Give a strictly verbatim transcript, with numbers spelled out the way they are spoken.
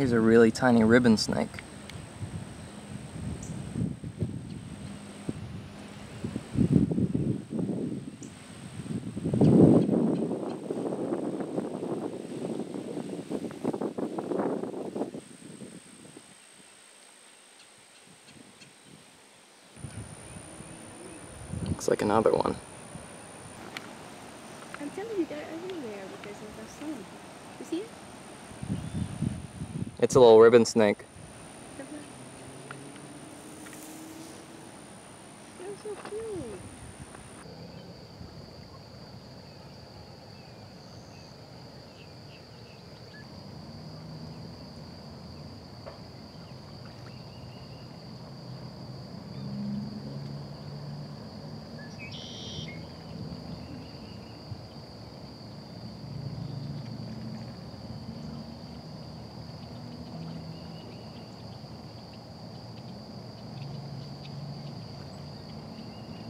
Here's a really tiny ribbon snake. Looks like another one. I'm telling you, they're everywhere because of the sun. You see it? It's a little ribbon snake.